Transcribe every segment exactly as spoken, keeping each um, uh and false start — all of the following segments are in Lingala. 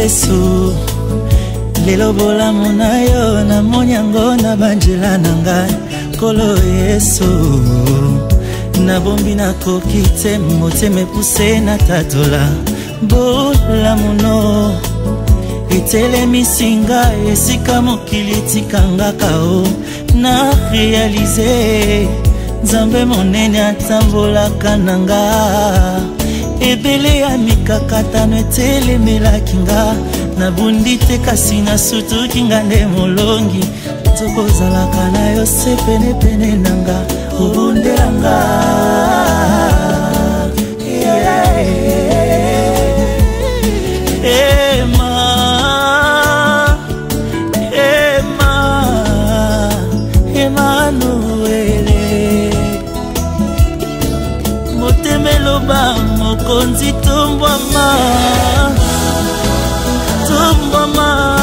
Yesu lelo bolamu na yo na monyango na banjela na ngai Kolo Yesu na bombi na kokite moteme puse na tatola bolamu no etele misinga esika mokili tikanga kao na réaliser Nzambe monene atambolaka nanga ebele ya mikakatano etelemelaki nga nabundi te kasi nasutuki nga nde molongi tokozalaka na yo se penepene nanga obundelanga Ema Ema Emmanuele motemeloba mokonzi tombwama tombwama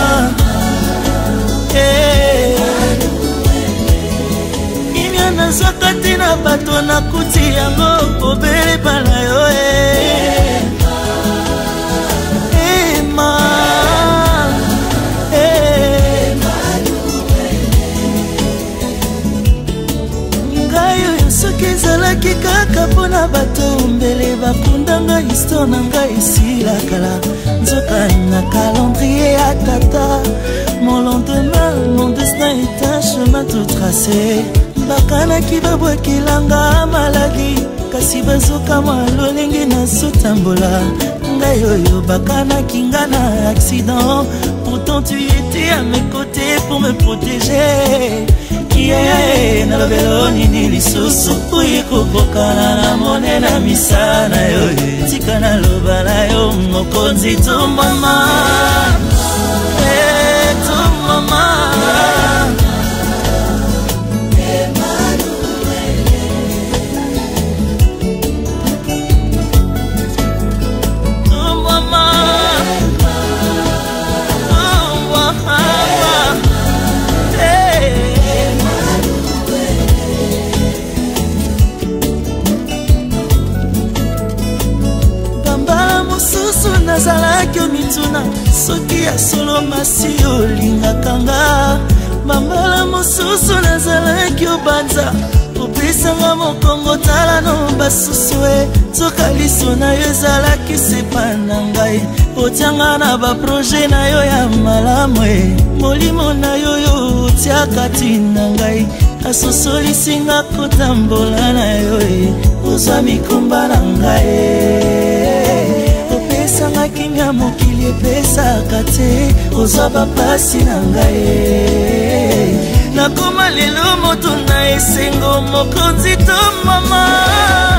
imya nazwaka te na bato nakuti yango obele bana yo Ema ngai oyo soki ezalaki kaka mpona bato mbele bakundanga histoire na ngai esilakala nzoka na calendrier ya tata mon lendemain mon destin est un chemin tout tracé bakanaki babwakelanga maladi kasi bazoka mwa lolenge nazotambola ngai oyo bakanaki nga na accident pourtant tu étais à mes côtés pour me protéger yeah, nalobelo nini lisusu oye kokokana na mone na misana yo tika naloba na yo mokonzi tombwama eh, tombwama nazalaki omituna soki ya solo masi olingaka nga bambala mosusu nazalaki obanza opesanga mokongo tala no basusu e soka liso na yo ezalaki sepa na ngai otianga na baproje na yo ya malamu e molimo na yo yo otiaka tina ngai asosolisinga kotambola na yo e ozwa mikumba na ngai Sanga kinga mokili epesaka te ozwa bapasi na ngai nakoma lelo moto na esengo mokonzi to mama